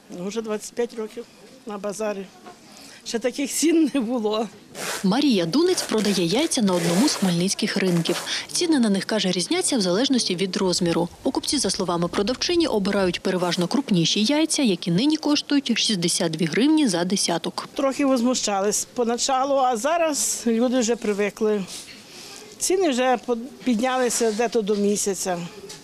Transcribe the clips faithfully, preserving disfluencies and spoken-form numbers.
Вже двадцять п'ять років на базарі. Ще таких цін не було. Марія Дунець продає яйця на одному з хмельницьких ринків. Ціни на них, каже, різняться в залежності від розміру. Покупці, за словами продавчині, обирають переважно крупніші яйця, які нині коштують шістдесят дві гривні за десяток. Трохи возмущались поначалу, а зараз люди вже привикли. Ціни вже піднялися десь до місяця.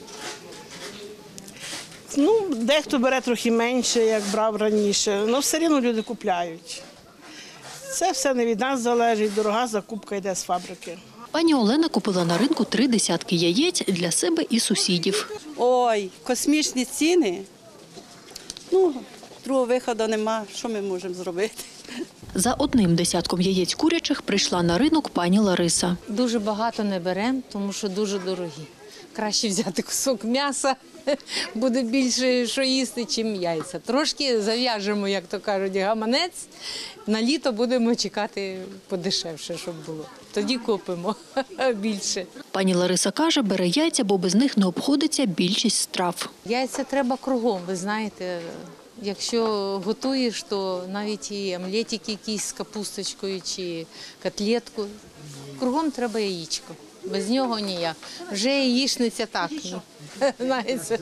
Ну, дехто бере трохи менше, як брав раніше, але все одно люди купляють. Це все не від нас залежить, дорога закупка йде з фабрики. Пані Олена купила на ринку три десятки яєць для себе і сусідів. Ой, космічні ціни. Ну, другого виходу нема, що ми можемо зробити. За одним десятком яєць курячих прийшла на ринок пані Лариса. Дуже багато не беремо, тому що дуже дорогі. Краще взяти кусок м'яса, буде більше що їсти, чим яйця. Трошки зав'яжемо, як то кажуть, гаманець. На літо будемо чекати подешевше, щоб було. Тоді купимо більше. Пані Лариса каже, бере яйця, бо без них не обходиться більшість страв. Яйця треба кругом, ви знаєте. Якщо готуєш, то навіть і омлетик якийсь з капусточкою чи котлетку. Кругом треба яєчко. Без нього ніяк. Вже яєчниця так, знаєте,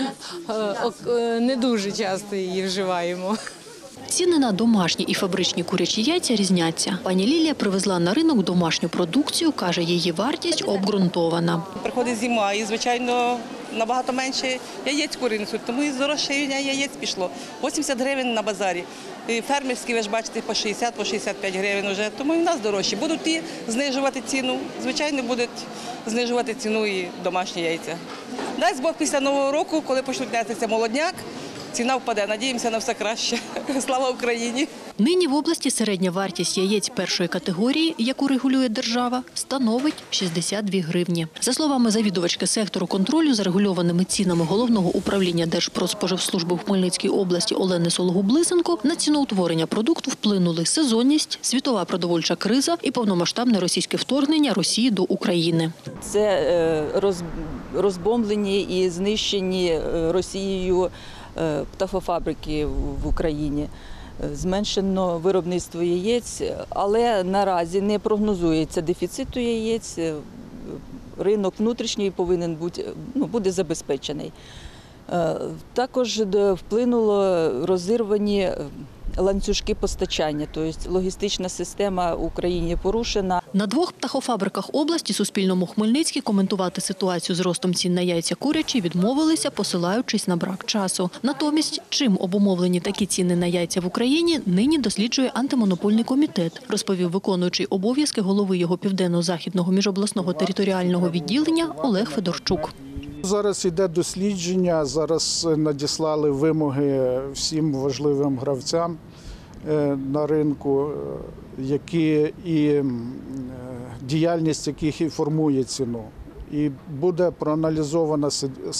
не дуже часто її вживаємо. Ціни на домашні і фабричні курячі яйця різняться. Пані Лілія привезла на ринок домашню продукцію, каже, її вартість обґрунтована. Приходить зима і, звичайно, набагато менше яєць кури несуть, тому і здорожчання яєць пішло. вісімдесят гривень на базарі. І фермерські, ви ж бачите, по шістдесят, по шістдесят п'ять гривень вже, тому і в нас дорожчі. Будуть і знижувати ціну, звичайно, будуть знижувати ціну і домашні яйця. Дасть Бог, після Нового року, коли почнуть нестися молодняк, ціна впаде. Надіємося на все краще. Слава Україні! Нині в області середня вартість яєць першої категорії, яку регулює держава, становить шістдесят дві гривні. За словами завідувачки сектору контролю за регульованими цінами Головного управління Держпродспоживслужби в Хмельницькій області Олени Сологуб-Блисенко, на ціноутворення продукту вплинули сезонність, світова продовольча криза і повномасштабне російське вторгнення Росії до України. Це розбомблені і знищені Росією птахофабрики в Україні. Зменшено виробництво яєць, але наразі не прогнозується дефіциту яєць. Ринок внутрішній повинен бути, ну, буде забезпечений. Також вплинуло розірвані ланцюжки постачання, тобто логістична система в Україні порушена. На двох птахофабриках області Суспільному Хмельницький коментувати ситуацію з ростом цін на яйця курячі відмовилися, посилаючись на брак часу. Натомість, чим обумовлені такі ціни на яйця в Україні, нині досліджує антимонопольний комітет, розповів виконуючий обов'язки голови його південно-західного міжобласного територіального відділення Олег Федорчук. Зараз йде дослідження, зараз надіслали вимоги всім важливим гравцям на ринку, які і діяльність яких і формує ціну. І буде проаналізовано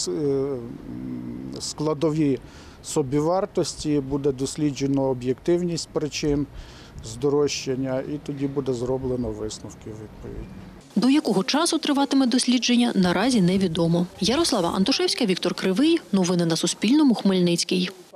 складові собівартості, буде досліджено об'єктивність причин здорожчання і тоді буде зроблено висновки відповідні. До якого часу триватиме дослідження, наразі невідомо. Ярослава Антошевська, Віктор Кривий. Новини на Суспільному. Хмельницький.